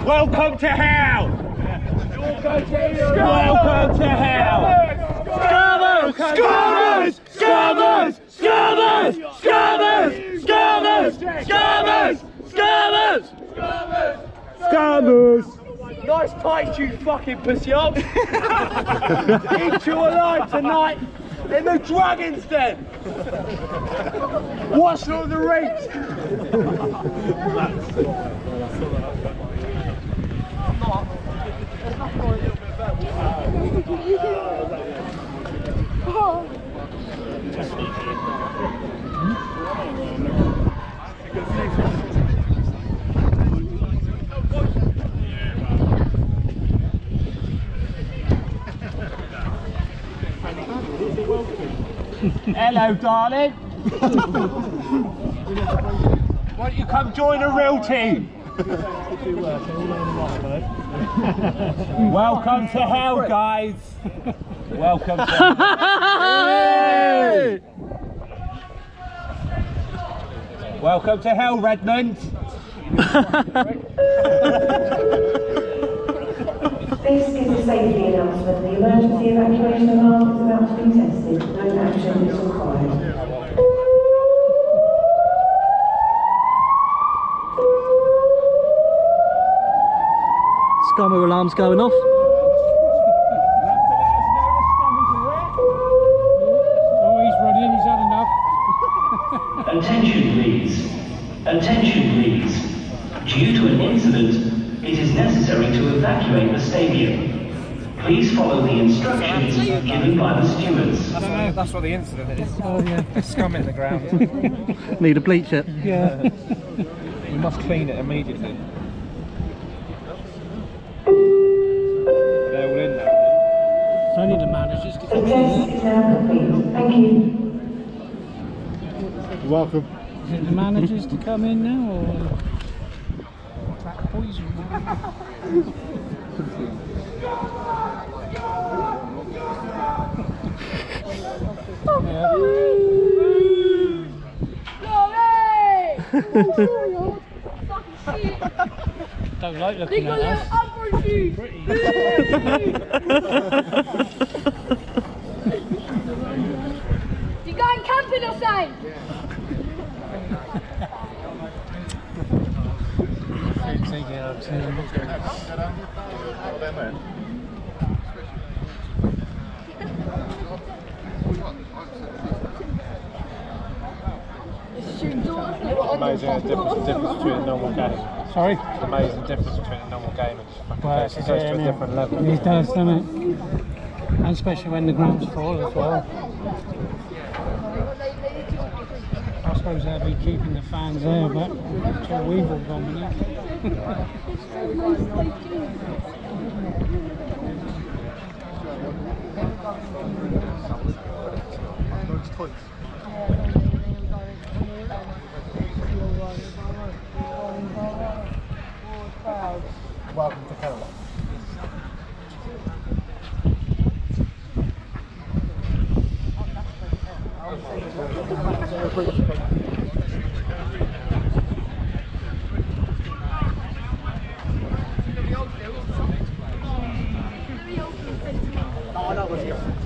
Welcome to hell! Welcome to hell! Scammers! Scammers! Scammers! Scammers! Scammers! Scammers! Scammers! Scammers! Scammers! Nice tights, you fucking pussy up! Eat you alive tonight in the Dragon's Den! Watch Lord of the Rings! Hello, darling. Why don't you come join a real team? Welcome to hell, guys. Welcome to hell. Welcome to hell, Redmond. This is a safety announcement. The emergency evacuation alarm is about to be tested. No action is required. Scammer alarm's going off. Oh, he's running, he's had enough. Attention please. Attention please. Due to an incident, it is necessary to evacuate the stadium. Please follow the instructions given by the stewards. That's what the incident is. Oh yeah, there's scum in the ground. Need to bleach it. Yeah. We must clean it immediately. They're all in now. It's only the managers to The test is now complete. Thank you. You're welcome. Is it the managers to come in now, or black poison? Don't like looking at us. You going camping or something? Amazing difference between a normal game. Sorry? It's amazing difference between a normal game and just fucking goes to a different level. It does, doesn't it? And especially when the ground's full as well. I suppose they'll be keeping the fans there, but until we've all gone in it. Welcome to Carabao. Oh, I know what's going on.